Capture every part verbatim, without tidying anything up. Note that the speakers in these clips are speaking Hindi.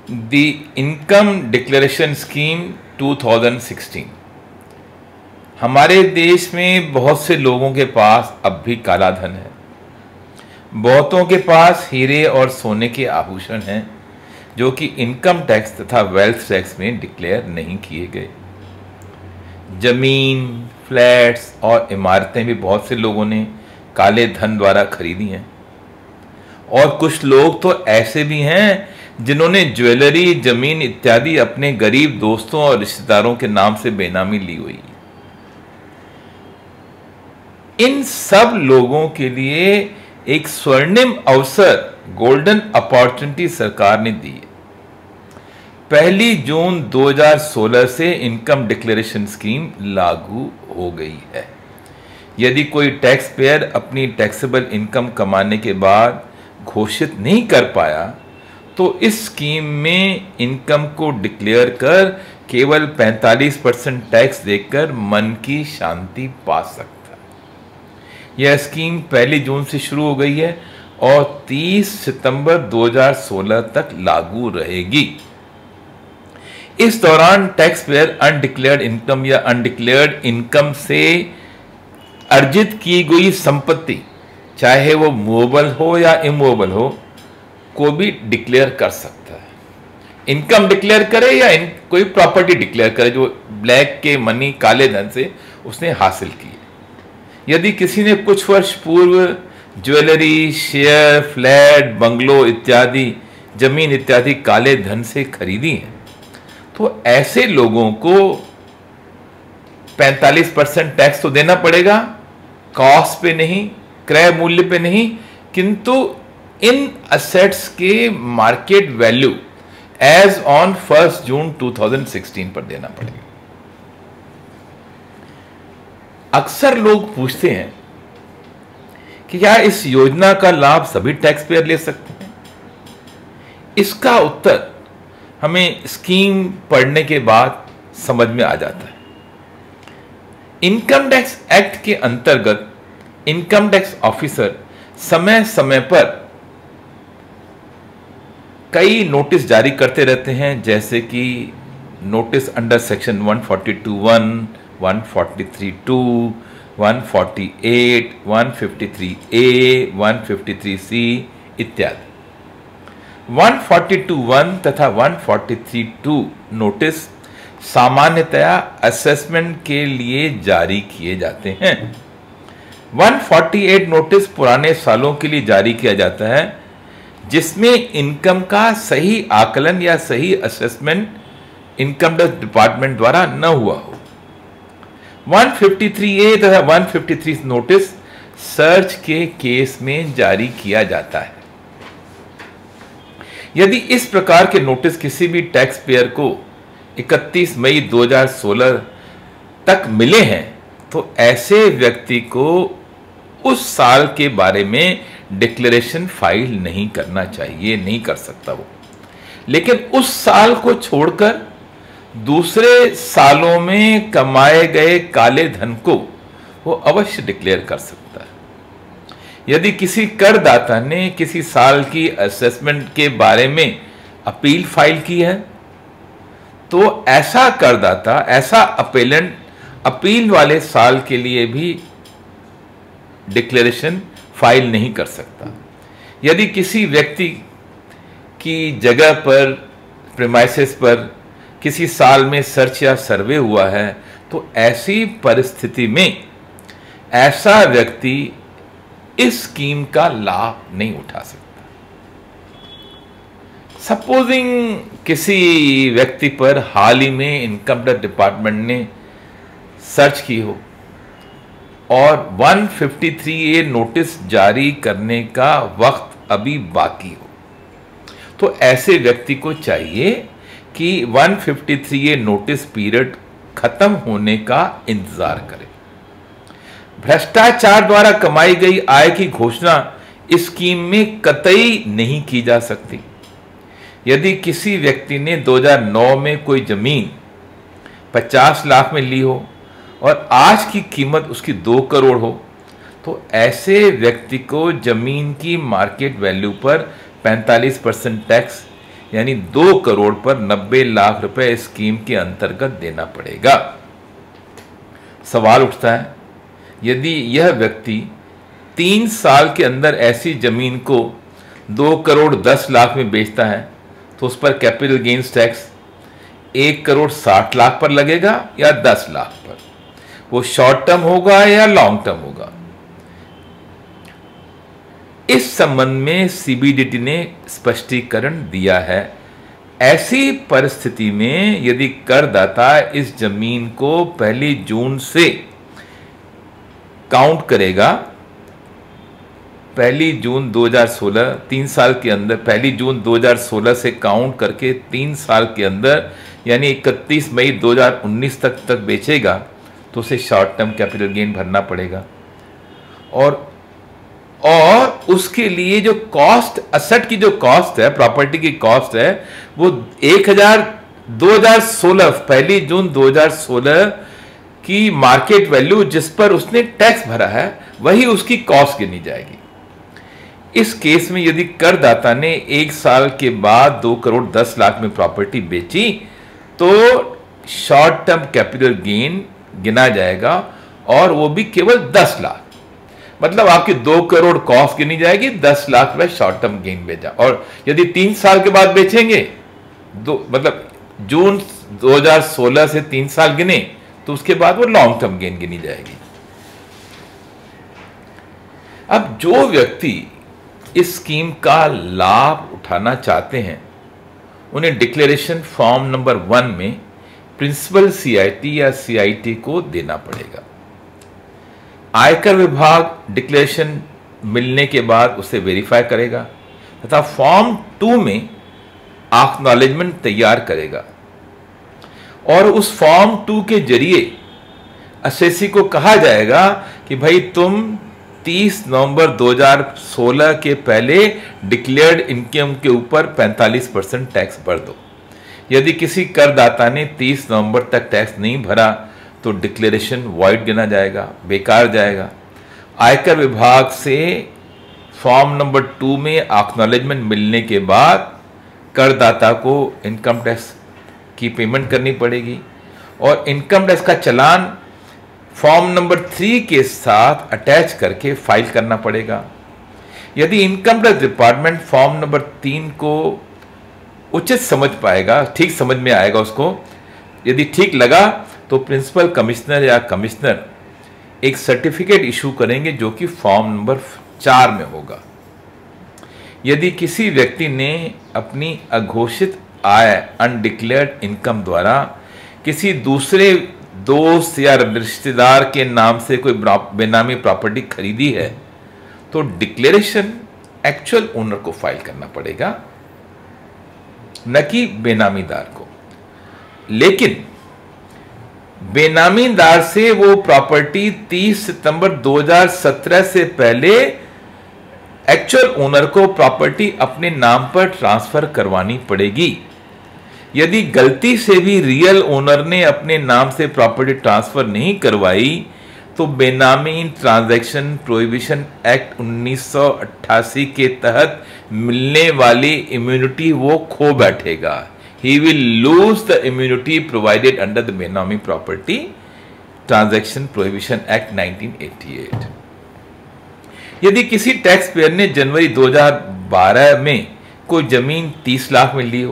द इनकम डिक्लेरेशन स्कीम दो हज़ार सोलह। हमारे देश में बहुत से लोगों के पास अब भी काला धन है। बहुतों के पास हीरे और सोने के आभूषण हैं जो कि इनकम टैक्स तथा वेल्थ टैक्स में डिक्लेयर नहीं किए गए। जमीन, फ्लैट्स और इमारतें भी बहुत से लोगों ने काले धन द्वारा खरीदी हैं। और कुछ लोग तो ऐसे भी हैं जिन्होंने ज्वेलरी, जमीन इत्यादि अपने गरीब दोस्तों और रिश्तेदारों के नाम से बेनामी ली हुई है। इन सब लोगों के लिए एक स्वर्णिम अवसर, गोल्डन अपॉर्चुनिटी सरकार ने दी है। पहली जून दो हज़ार सोलह से इनकम डिक्लेरेशन स्कीम लागू हो गई है। यदि कोई टैक्स पेयर अपनी टैक्सेबल इनकम कमाने के बाद घोषित नहीं कर पाया तो इस स्कीम में इनकम को डिक्लेयर कर केवल पैंतालीस परसेंट टैक्स देकर मन की शांति पा सकता है। यह स्कीम पहली जून से शुरू हो गई है और तीस सितंबर दो हज़ार सोलह तक लागू रहेगी। इस दौरान टैक्स पेयर अनडिक्लेयर्ड इनकम या अनडिक्लेयर्ड इनकम से अर्जित की गई संपत्ति, चाहे वो मूवेबल हो या इमूवेबल हो, को भी डिक्लेयर कर सकता है। इनकम डिक्लेयर करे या इन, कोई प्रॉपर्टी डिक्लेयर करे जो ब्लैक के मनी, काले धन से उसने हासिल की है। यदि किसी ने कुछ वर्ष पूर्व ज्वेलरी, शेयर, फ्लैट, बंगलो इत्यादि, जमीन इत्यादि काले धन से खरीदी है तो ऐसे लोगों को पैंतालीस परसेंट टैक्स तो देना पड़ेगा, कॉस्ट पे नहीं, क्रय मूल्य पे नहीं, किंतु इन असेट्स के market value as on first June दो हज़ार सोलह पर देना पड़ेगा। अक्सर लोग पूछते हैं कि क्या इस योजना का लाभ सभी टैक्स पेयर ले सकते हैं? इसका उत्तर हमें स्कीम पढ़ने के बाद समझ में आ जाता है। इनकम टैक्स एक्ट के अंतर्गत इनकम टैक्स ऑफिसर समय समय पर कई नोटिस जारी करते रहते हैं, जैसे कि नोटिस अंडर सेक्शन एक सौ बयालीस वन, एक सौ तैंतालीस टू, एक सौ अड़तालीस, एक सौ तिरेपन ए, एक सौ तिरेपन सी इत्यादि। एक सौ बयालीस वन तथा एक सौ तैंतालीस टू नोटिस सामान्यतया असेसमेंट के लिए जारी किए जाते हैं। एक सौ अड़तालीस नोटिस पुराने सालों के लिए जारी किया जाता है जिसमें इनकम का सही आकलन या सही असेसमेंट इनकम टैक्स डिपार्टमेंट द्वारा न हुआ हो। एक सौ तिरेपन ए तथा एक सौ तिरेपन नोटिस सर्च के केस में जारी किया जाता है। यदि इस प्रकार के नोटिस किसी भी टैक्स पेयर को इकतीस मई दो हज़ार सोलह तक मिले हैं तो ऐसे व्यक्ति को उस साल के बारे में डिक्लेरेशन फाइल नहीं करना चाहिए, नहीं कर सकता वो। लेकिन उस साल को छोड़कर दूसरे सालों में कमाए गए काले धन को वो अवश्य डिक्लेयर कर सकता है। यदि किसी करदाता ने किसी साल की असेसमेंट के बारे में अपील फाइल की है तो ऐसा करदाता, ऐसा अपेलेंट अपील वाले साल के लिए भी डिक्लेरेशन फाइल नहीं कर सकता। यदि किसी व्यक्ति की जगह पर, प्रीमाइसेस पर किसी साल में सर्च या सर्वे हुआ है तो ऐसी परिस्थिति में ऐसा व्यक्ति इस स्कीम का लाभ नहीं उठा सकता। सपोजिंग किसी व्यक्ति पर हाल ही में इनकम टैक्स डिपार्टमेंट ने सर्च की हो और एक सौ तिरेपन ए नोटिस जारी करने का वक्त अभी बाकी हो तो ऐसे व्यक्ति को चाहिए कि एक सौ तिरेपन ए नोटिस पीरियड खत्म होने का इंतजार करे। भ्रष्टाचार द्वारा कमाई गई आय की घोषणा इस स्कीम में कतई नहीं की जा सकती। यदि किसी व्यक्ति ने दो हज़ार नौ में कोई जमीन पचास लाख में ली हो और आज की कीमत उसकी दो करोड़ हो तो ऐसे व्यक्ति को जमीन की मार्केट वैल्यू पर पैंतालीस परसेंट टैक्स यानी दो करोड़ पर नब्बे लाख रुपए स्कीम के अंतर्गत देना पड़ेगा। सवाल उठता है, यदि यह व्यक्ति तीन साल के अंदर ऐसी जमीन को दो करोड़ दस लाख में बेचता है तो उस पर कैपिटल गेन्स टैक्स एक करोड़ साठ लाख पर लगेगा या दस लाख पर? वो शॉर्ट टर्म होगा या लॉन्ग टर्म होगा? इस संबंध में सीबीडीटी ने स्पष्टीकरण दिया है। ऐसी परिस्थिति में यदि करदाता इस जमीन को पहली जून से काउंट करेगा, पहली जून दो हज़ार सोलह, तीन साल के अंदर, पहली जून दो हज़ार सोलह से काउंट करके तीन साल के अंदर यानी इकतीस मई दो हज़ार उन्नीस तक तक बेचेगा तो उसे शॉर्ट टर्म कैपिटल गेन भरना पड़ेगा। और और उसके लिए जो कॉस्ट, असेट की जो कॉस्ट है, प्रॉपर्टी की कॉस्ट है, वो एक हजार दो हजार सोलह पहली जून दो हज़ार सोलह की मार्केट वैल्यू जिस पर उसने टैक्स भरा है वही उसकी कॉस्ट गिनी जाएगी। इस केस में यदि करदाता ने एक साल के बाद दो करोड़ दस लाख में प्रॉपर्टी बेची तो शॉर्ट टर्म कैपिटल गेन गिना जाएगा और वो भी केवल दस लाख, मतलब आपकी दो करोड़ कॉस्ट गिनी जाएगी, दस लाख रुपए शॉर्ट टर्म गेन बेचा। और यदि तीन साल के बाद बेचेंगे, दो मतलब जून दो हज़ार सोलह से तीन साल गिने तो उसके बाद वो लॉन्ग टर्म गेन गिनी जाएगी। अब जो व्यक्ति इस स्कीम का लाभ उठाना चाहते हैं उन्हें डिक्लेरेशन फॉर्म नंबर वन में प्रिंसिपल सीआईटी या सीआईटी को देना पड़ेगा। आयकर विभाग डिक्लेरेशन मिलने के बाद उसे वेरीफाई करेगा तथा फॉर्म टू में एक्नॉलेजमेंट तैयार करेगा और उस फॉर्म टू के जरिए असेसी को कहा जाएगा कि भाई तुम तीस नवंबर दो हज़ार सोलह के पहले डिक्लेयर्ड इनकम के ऊपर पैंतालीस परसेंट टैक्स भर दो। यदि किसी करदाता ने तीस नवंबर तक टैक्स नहीं भरा तो डिक्लेरेशन वॉइड गिना जाएगा, बेकार जाएगा। आयकर विभाग से फॉर्म नंबर टू में एक्नॉलेजमेंट मिलने के बाद करदाता को इनकम टैक्स की पेमेंट करनी पड़ेगी और इनकम टैक्स का चालान फॉर्म नंबर थ्री के साथ अटैच करके फाइल करना पड़ेगा। यदि income tax department form number तीन को उचित समझ पाएगा, ठीक समझ में आएगा उसको, यदि ठीक लगा तो प्रिंसिपल कमिश्नर या कमिश्नर एक सर्टिफिकेट इशू करेंगे जो कि फॉर्म नंबर चार में होगा। यदि किसी व्यक्ति ने अपनी अघोषित आय अनडिक्लेयर्ड इनकम द्वारा किसी दूसरे दोस्त या रिश्तेदार के नाम से कोई बेनामी प्रॉपर्टी खरीदी है तो डिक्लेरेशन एक्चुअल ओनर को फाइल करना पड़ेगा, न कि बेनामीदार को। लेकिन बेनामीदार से वो प्रॉपर्टी तीस सितंबर दो हज़ार सत्रह से पहले एक्चुअल ओनर को प्रॉपर्टी अपने नाम पर ट्रांसफर करवानी पड़ेगी। यदि गलती से भी रियल ओनर ने अपने नाम से प्रॉपर्टी ट्रांसफर नहीं करवाई तो बेनामी ट्रांजैक्शन प्रोहिबिशन एक्ट उन्नीस सौ अट्ठासी के तहत मिलने वाली इम्यूनिटी वो खो बैठेगा। He will lose the immunity provided under the Benami Property Transaction Prohibition Act nineteen eighty eight. यदि किसी टैक्स पेयर ने जनवरी दो हज़ार बारह में कोई जमीन तीस लाख में ली हो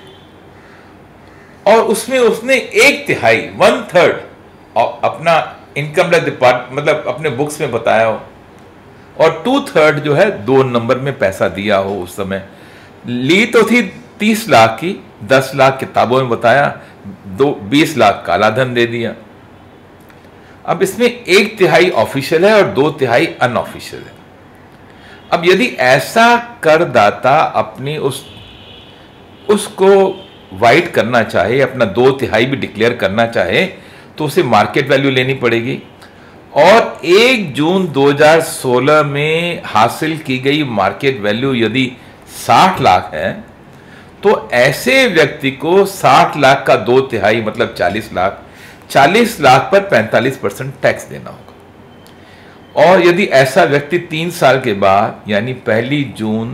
और उसमें उसने एक तिहाई वन थर्ड अपना इनकम टैक्स डिपार्टमेंट मतलब अपने बुक्स में बताया हो और टू थर्ड जो है दो नंबर में पैसा दिया हो, उस समय ली तो थी तीस लाख की, दस लाख किताबों में बताया, दो बीस लाख काला धन दे दिया। अब इसमें एक तिहाई ऑफिशियल है और दो तिहाई अनऑफिशियल है। अब यदि ऐसा करदाता अपनी उस उसको वाइट करना चाहे, अपना दो तिहाई भी डिक्लेयर करना चाहे तो उसे मार्केट वैल्यू लेनी पड़ेगी और एक जून दो हज़ार सोलह में हासिल की गई मार्केट वैल्यू यदि साठ लाख है तो ऐसे व्यक्ति को साठ लाख का दो तिहाई मतलब चालीस लाख चालीस लाख पर पैंतालीस परसेंट टैक्स देना होगा। और यदि ऐसा व्यक्ति तीन साल के बाद यानी पहली जून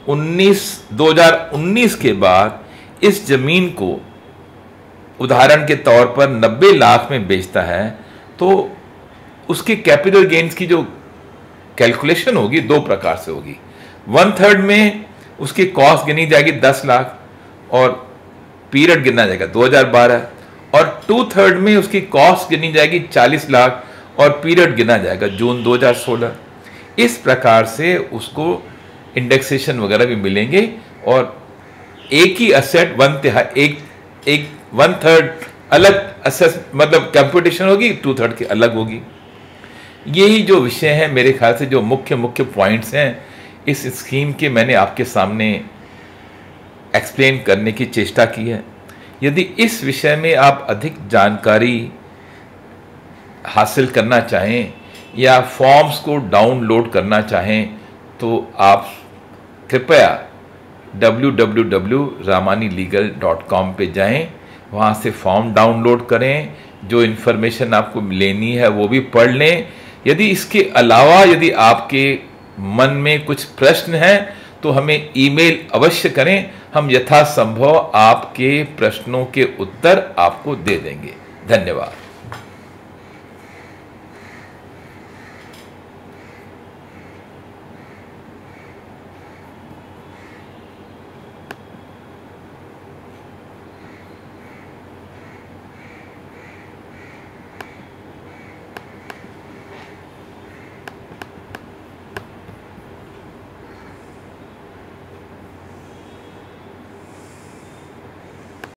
उन्नीस दो हज़ार उन्नीस के बाद इस जमीन को उदाहरण के तौर पर नब्बे लाख में बेचता है तो उसकी कैपिटल गेन्स की जो कैलकुलेशन होगी दो प्रकार से होगी। वन थर्ड में उसकी कॉस्ट गिनी जाएगी दस लाख और पीरियड गिना जाएगा दो हज़ार बारह, और टू थर्ड में उसकी कॉस्ट गिनी जाएगी चालीस लाख और पीरियड गिना जाएगा जून दो हज़ार सोलह। इस प्रकार से उसको इंडेक्सेशन वगैरह भी मिलेंगे और एक ही असेट वन तिहाई एक एक वन थर्ड अलग असेस मतलब कंप्यूटेशन होगी, टू थर्ड की अलग होगी। यही जो विषय है मेरे ख्याल से जो मुख्य मुख्य पॉइंट्स हैं इस स्कीम के मैंने आपके सामने एक्सप्लेन करने की चेष्टा की है। यदि इस विषय में आप अधिक जानकारी हासिल करना चाहें या फॉर्म्स को डाउनलोड करना चाहें तो आप कृपया W W W dot Ramani legal dot com पे जाएं, वहाँ से फॉर्म डाउनलोड करें, जो इन्फॉर्मेशन आपको लेनी है वो भी पढ़ लें। यदि इसके अलावा यदि आपके मन में कुछ प्रश्न हैं तो हमें ईमेल अवश्य करें, हम यथासंभव आपके प्रश्नों के उत्तर आपको दे देंगे। धन्यवाद।